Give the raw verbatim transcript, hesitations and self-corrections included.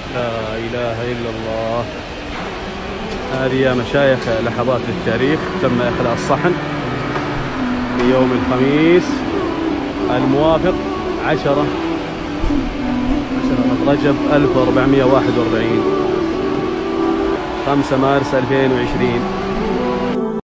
لا إله إلا الله. هذه يا مشايخ لحظات للتاريخ. تم إخلاء الصحن في يوم الخميس الموافق عشرة رجب ألف وأربعمائة وواحد وأربعين، خمسة مارس ألفين وعشرين.